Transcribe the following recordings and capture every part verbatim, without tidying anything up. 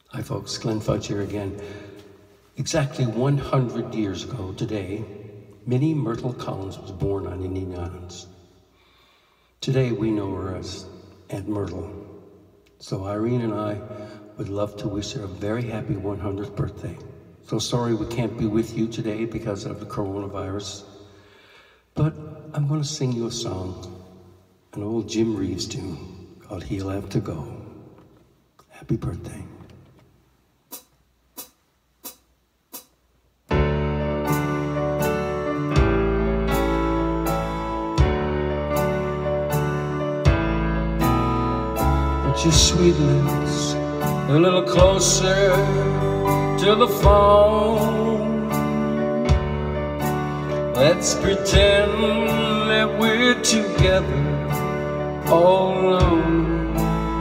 Hi folks, Glen Fudge here again. Exactly one hundred years ago today, Minnie Myrtle Collins was born on Indian Islands. Today we know her as Aunt Myrtle. So Irene and I would love to wish her a very happy one hundredth birthday. So sorry we can't be with you today because of the coronavirus, but I'm going to sing you a song, an old Jim Reeves tune called He'll Have to Go. Happy birthday. Put your sweet lips a little closer to the phone. Let's pretend that we're together all alone.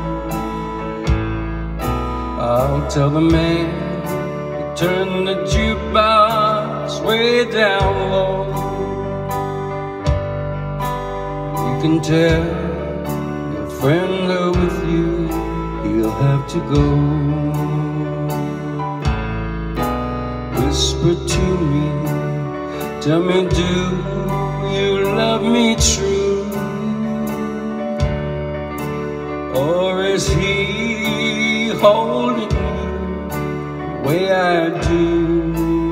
I'll tell the man to turn the jukebox way down low. You can tell friend are with you, he'll have to go. Whisper to me, tell me, do you love me true? Or is he holding you the way I do?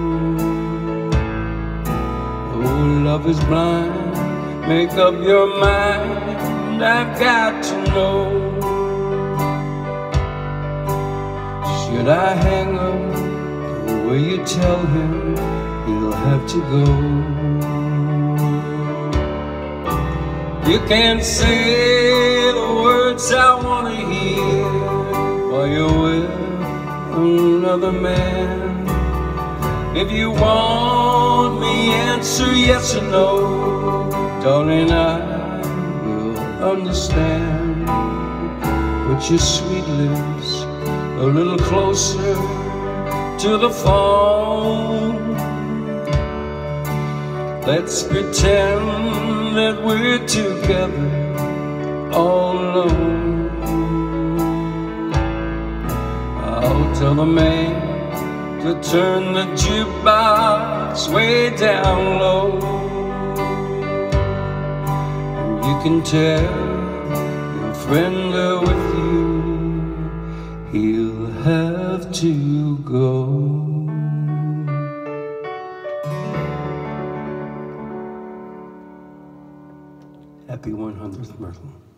Oh, love is blind, make up your mind, I've got to know. Should I hang up the way you tell him he'll have to go? You can't say the words I want to hear while you're with another man. If you want me, answer yes or no, darling, I understand. Put your sweet lips a little closer to the phone. Let's pretend that we're together all alone. I'll tell the man to turn the jukebox way down low. You can tell your friend are with you, he'll have to go. Happy one hundredth Myrtle.